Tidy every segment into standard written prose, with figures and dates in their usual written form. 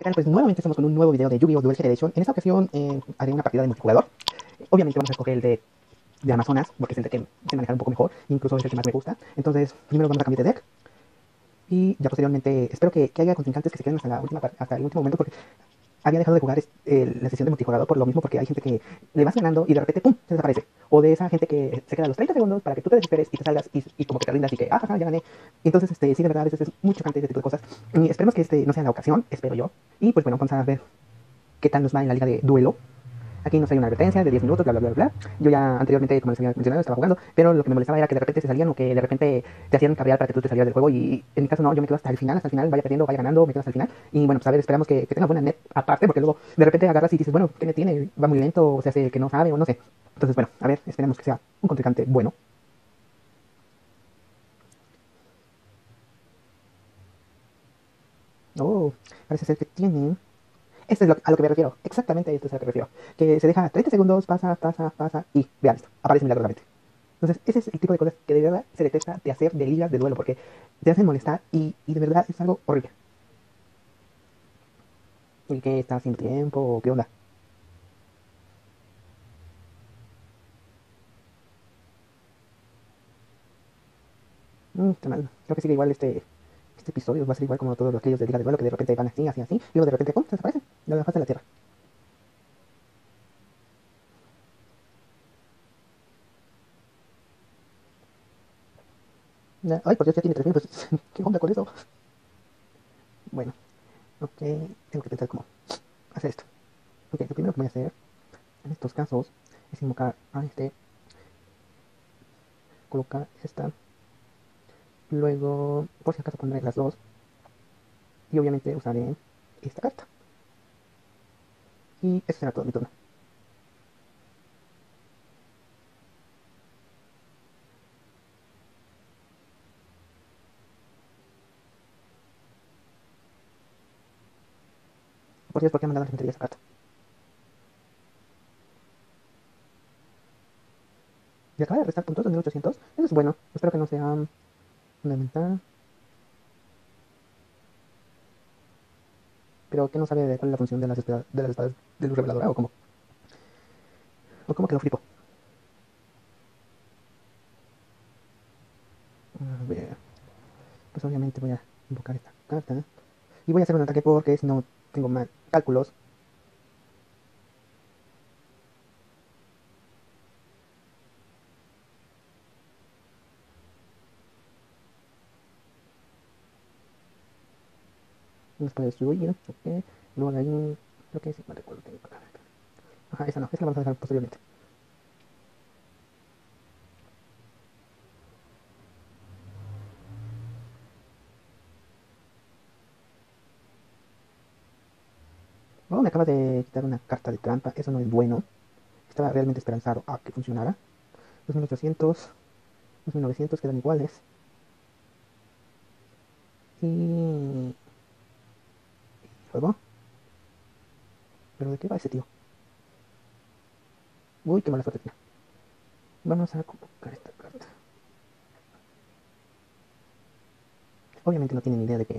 ¿Qué tal? Pues nuevamente estamos con un nuevo video de Yu-Gi-Oh! Duel Generation. En esta ocasión haré una partida de multijugador. Obviamente vamos a escoger el de Amazonas, porque es el de que se maneja un poco mejor, incluso es el que más me gusta. Entonces, primero vamos a cambiar de deck. Y ya posteriormente, espero que haya contrincantes que se queden hasta, hasta el último momento, porque había dejado de jugar la sesión de multijugador por lo mismo, porque hay gente que le vas ganando y de repente, ¡pum!, se desaparece. O de esa gente que se queda los 30 segundos para que tú te desesperes y te salgas y como que te rindas y que, ah, jaja, ya gané. Y entonces, sí, de verdad, a veces es muy chocante ese tipo de cosas. Y esperemos que no sea la ocasión, espero yo. Y pues bueno, vamos a ver qué tal nos va en la liga de duelo. Aquí nos hay una advertencia de 10 minutos, bla, bla, bla, bla. Yo ya anteriormente, como les había mencionado, estaba jugando, pero lo que me molestaba era que de repente se salían o que de repente te hacían cabrear para que tú te salieras del juego. Y en mi caso no, yo me quedo hasta el final, vaya perdiendo, vaya ganando, me quedo hasta el final. Y bueno, pues a ver, esperamos que tenga buena net aparte, porque luego de repente agarras y dices, bueno, ¿qué net tiene? Va muy lento, o se hace que no sabe, o no sé. Entonces, bueno, a ver, esperemos que sea un contrincante bueno. Oh, parece ser que tiene. Esto es a lo que me refiero. Exactamente esto es a lo que me refiero. Que se deja 30 segundos, pasa y vean esto. Aparece milagrosamente. Entonces, ese es el tipo de cosas que de verdad se detesta de hacer de ligas de duelo, porque te hacen molestar y de verdad es algo horrible. ¿Y qué está haciendo tiempo? ¿O qué onda? Está mal. Creo que sigue igual este episodio. Va a ser igual como todos los aquellos de liga de duelo que de repente van así, así, así. Y luego de repente, ¡pum!, se desaparecen. De la faz de la tierra. Ay, por Dios, ya tiene 3000. Pues, ¿qué onda con eso? Bueno, ok. Tengo que pensar cómo hacer esto. Ok, lo primero que voy a hacer en estos casos es invocar a colocar esta. Luego, por si acaso, pondré las dos. Y obviamente usaré esta carta. Y ese será todo mi turno. Por Dios, ¿por qué me mandaron la infantería esa carta? Y acaba de restar puntos, 2800. Eso es bueno. Espero que no sea fundamental. Pero que no sabe de cuál es la función de las espadas de luz reveladora o cómo. O cómo que lo flipo. A ver. Pues obviamente voy a invocar esta carta. Y voy a hacer un ataque porque si no tengo mal cálculos. Nos puede destruir. Ok. Luego hay un. Creo que sí, no recuerdo. Tengo acá. Ajá, esa no. Esa la vamos a dejar posteriormente. Oh, me acaba de quitar una carta de trampa. Eso no es bueno. Estaba realmente esperanzado a que funcionara. 2800, 2900 quedan iguales. Y luego, ¿pero de qué va ese tío? Uy, qué mala suerte tiene. Vamos a colocar esta carta. Obviamente no tiene ni idea de qué.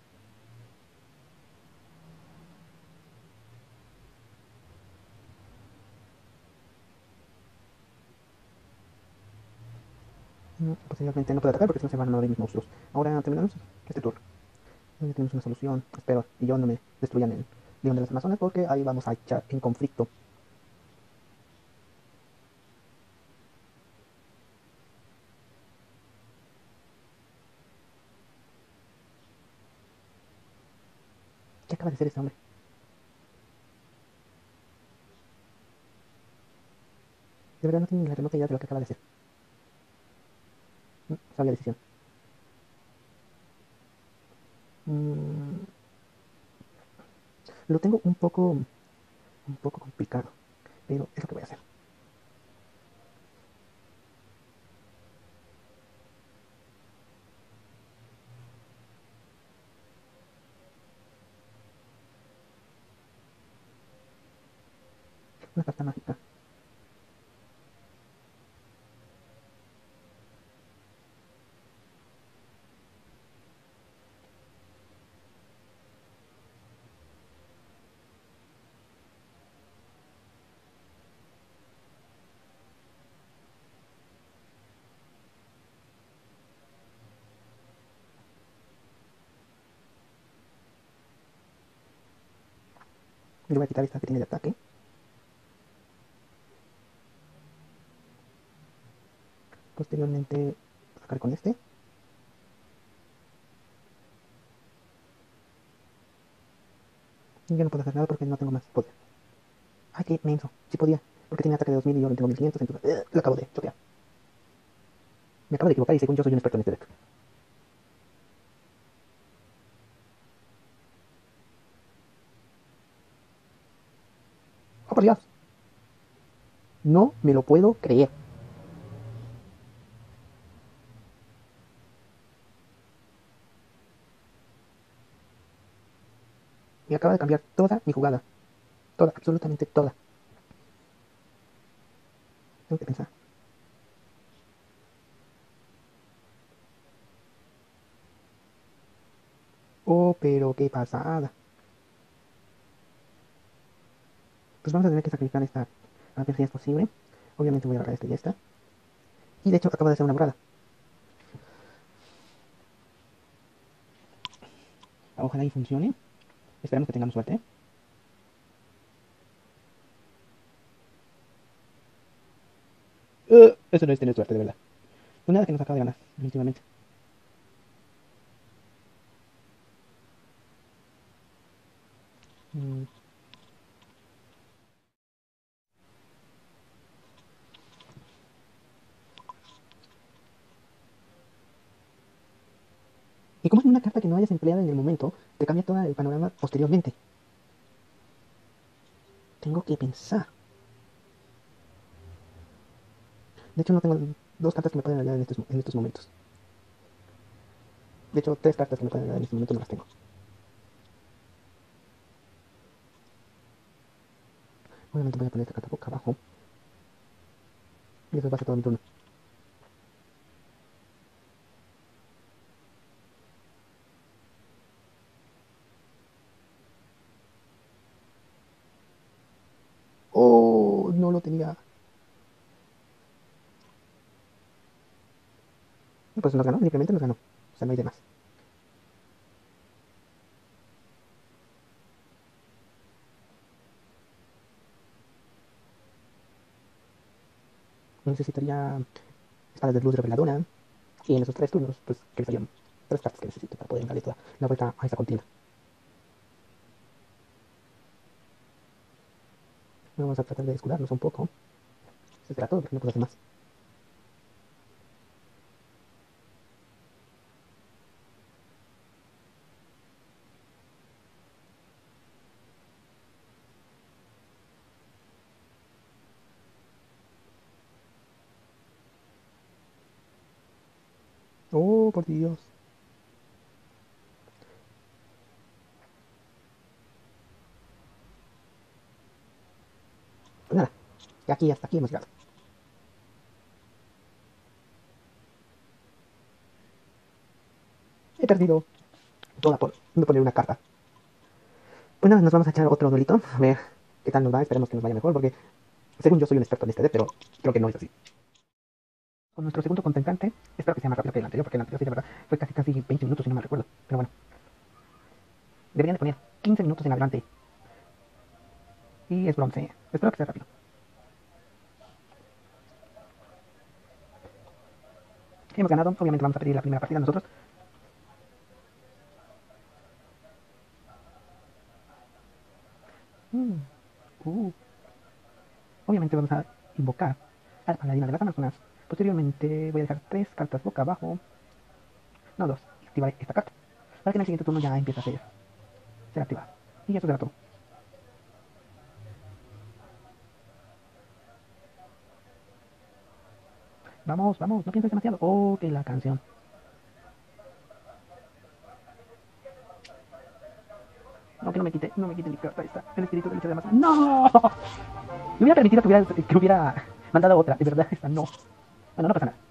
Posiblemente no puede atacar porque si no se van a morir mis monstruos. Ahora terminamos este turno. Ya tenemos una solución. Espero. Y yo no me destruyan el León de las Amazonas porque ahí vamos a echar en conflicto. ¿Qué acaba de hacer ese hombre? De verdad no tiene ni la remota idea de lo que acaba de hacer. Sabia decisión. Mm, lo tengo un poco complicado. Pero es lo que voy a hacer. Una carta mágica. Le voy a quitar esta que tiene de ataque. Posteriormente sacar con este. Y ya no puedo hacer nada porque no tengo más poder. Ay, qué menso. Sí podía. Porque tiene ataque de 2000 y yo no tengo 1500, entonces lo acabo de choquear. Me acabo de equivocar y según yo soy un experto en este deck. ¡Oh, por Dios! No me lo puedo creer. Me acaba de cambiar toda mi jugada. Toda, absolutamente toda. Tengo que pensar. Oh, pero qué pasada. Pues vamos a tener que sacrificar esta. A ver si es posible. Obviamente voy a agarrar esta y esta. Y de hecho acabo de hacer una borrada. Ojalá y funcione. Esperemos que tengamos suerte. Eso no es tener suerte, de verdad. Pues nada que nos acaba de ganar, definitivamente. Mm. Y como es una carta que no hayas empleado en el momento, te cambia todo el panorama posteriormente. Tengo que pensar. De hecho, no tengo dos cartas que me pueden ayudar en estos momentos. De hecho, tres cartas que me pueden ayudar en estos momentos no las tengo. Obviamente voy a poner esta carta boca abajo. Y eso va a ser todo mi turno. Oh, no lo tenía. Pues nos ganó, simplemente nos ganó. O sea, no hay de más. Necesitaría espada de luz reveladora. Y en esos tres turnos, pues, que serían tres cartas que necesito para poder darle toda la vuelta a esa contienda. Vamos a tratar de escudarnos un poco. Eso será todo, porque no puedo hacer más. Oh, por Dios. Pues nada, y aquí hasta aquí hemos llegado. He perdido toda por no poner una carta. Pues nada, nos vamos a echar otro duelito. A ver qué tal nos va. Esperemos que nos vaya mejor, porque según yo soy un experto en este deck, pero creo que no es así. Con nuestro segundo contrincante, espero que sea más rápido que el anterior, porque el anterior sí, de verdad, fue casi 20 minutos, si no me recuerdo. Pero bueno, deberían de poner 15 minutos en adelante. Y es bronce. Espero que sea rápido. Hemos ganado, obviamente vamos a pedir la primera partida nosotros. Mm, uh. Obviamente vamos a invocar al paladino de las Amazonas. Posteriormente voy a dejar tres cartas boca abajo. No, dos. Y activaré esta carta. Para que en el siguiente turno ya empiece a ser activada. Y eso será todo. Vamos, vamos, no pienses demasiado. Oh, que la canción. No, que no me quite mi carta esta. El espíritu del hecho de Amazonas. ¡No! Me hubiera permitido que hubiera mandado otra. De verdad, esta no. Bueno, no pasa nada.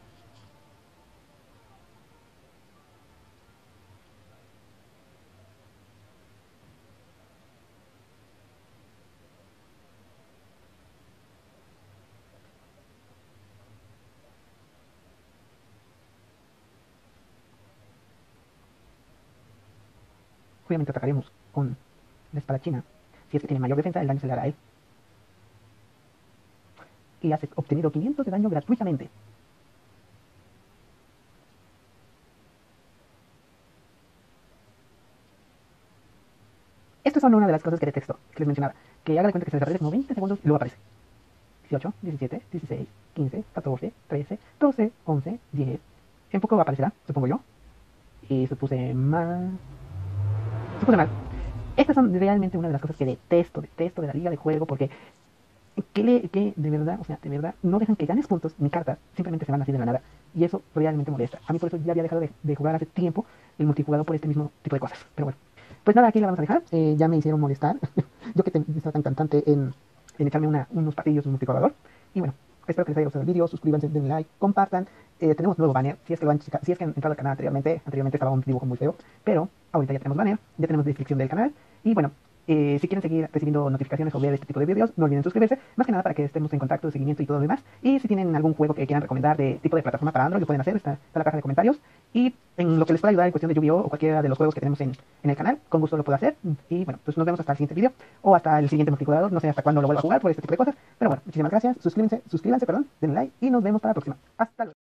Obviamente atacaremos con la espada china. Si es que tiene mayor defensa, el daño se le hará a él. Y has obtenido 500 de daño gratuitamente. Estas son una de las cosas que detesto, que les mencionaba. Que haga de cuenta que se desarrolla 90 segundos y luego aparece. 18, 17, 16, 15, 14, 13, 12, 11, 10. En poco aparecerá, supongo yo. Y supuse mal. Supuse mal. Estas son realmente una de las cosas que detesto de la liga de juego porque que de verdad, o sea, de verdad, no dejan que ganes puntos ni cartas, simplemente se van así de la nada. Y eso realmente molesta. A mí por eso ya había dejado de jugar hace tiempo el multijugador por este mismo tipo de cosas. Pero bueno, pues nada, aquí la vamos a dejar. Ya me hicieron molestar. Yo que estaba tan cantante en echarme unos patillos en multijugador. Y bueno, espero que les haya gustado el vídeo. Suscríbanse, denle like, compartan. Tenemos nuevo banner. Si es que si es que han entrado al canal anteriormente estaba un dibujo muy feo. Pero ahorita ya tenemos banner, ya tenemos descripción del canal. Y bueno, si quieren seguir recibiendo notificaciones o ver este tipo de videos, no olviden suscribirse, más que nada para que estemos en contacto, de seguimiento y todo lo demás. Y si tienen algún juego que quieran recomendar de tipo de plataforma para Android, lo pueden hacer, está la caja de comentarios. Y en lo que les pueda ayudar en cuestión de Yu-Gi-Oh! O cualquiera de los juegos que tenemos en el canal, con gusto lo puedo hacer. Y bueno, pues nos vemos hasta el siguiente video o hasta el siguiente multijugador, no sé hasta cuándo lo vuelva a jugar por este tipo de cosas. Pero bueno, muchísimas gracias, suscríbanse, perdón, denle like y nos vemos para la próxima. Hasta luego.